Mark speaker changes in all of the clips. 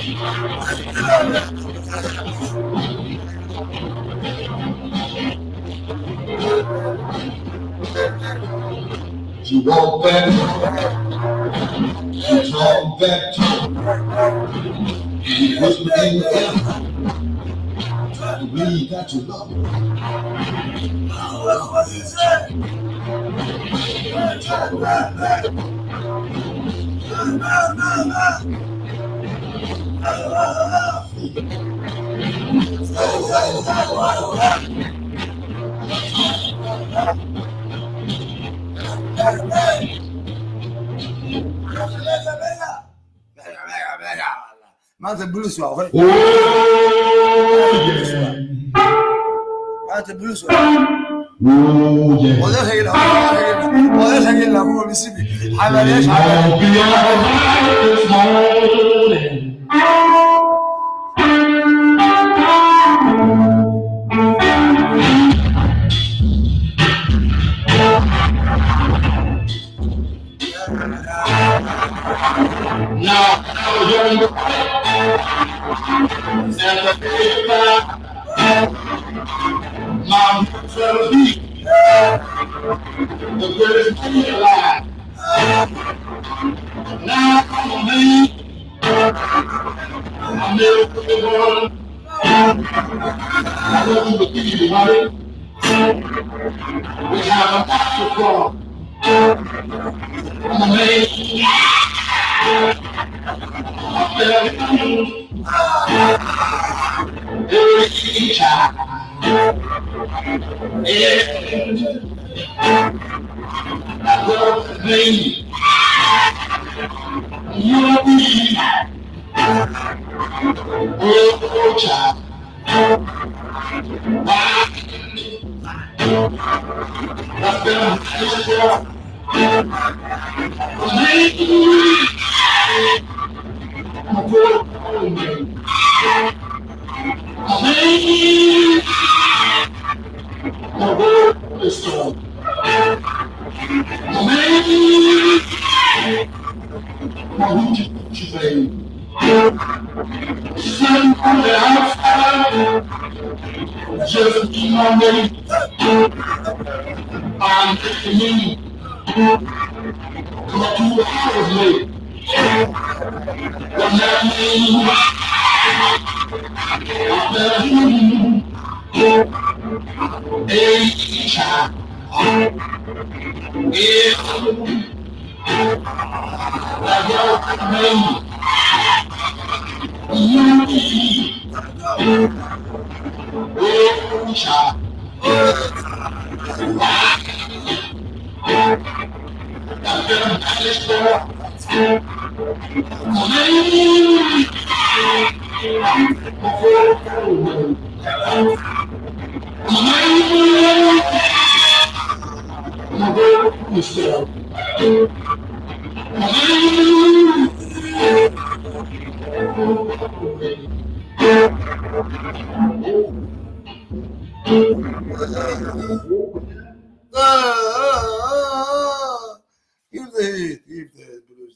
Speaker 1: You walk back, you talk back, you whisper in your ear, try to believe that you love me. Talk right back.
Speaker 2: Mante blues wa ho. Mante blues wa. Oda hegela. Oda hegela mo bisibi. Habari
Speaker 1: the greatest king alive. Now I'm a man. I'm never put the world. I want you to be right. We have a master from. I'm a man. Every child. I love the name. You be oh child. That's been a nice girl. Just be my name. I'm me. But you have me. But not me. Hey, child.
Speaker 2: Give the blues.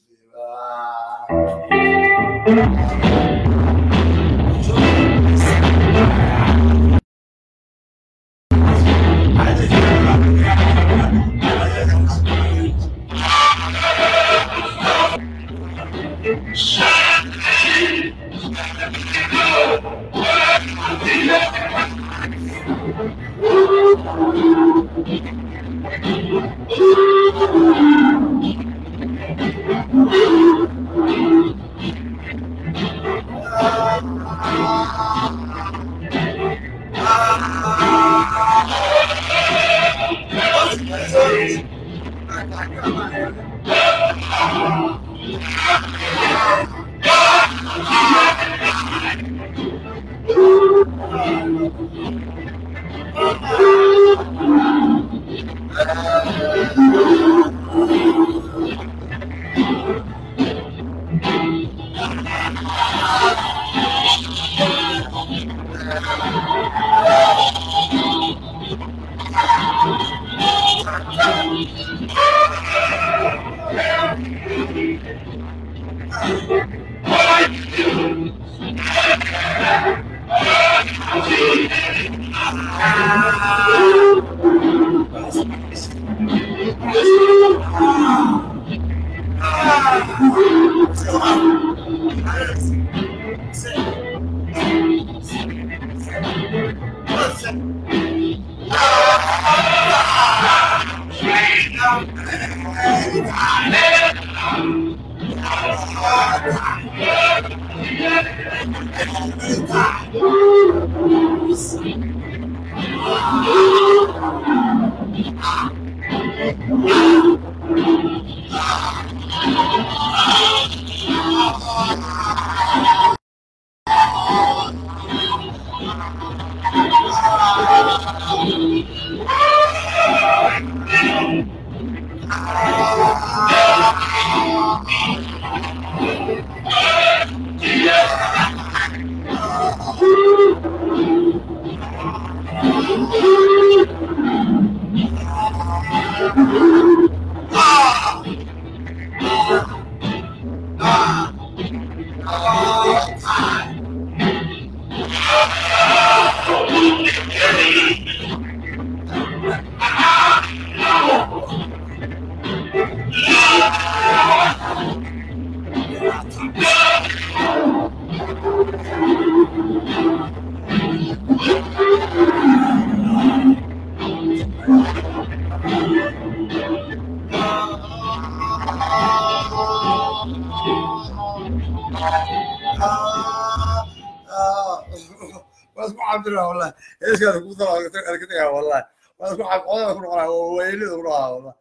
Speaker 2: بس عبد الله والله ايش كذا كذا والله بس عبد الله ويلي والله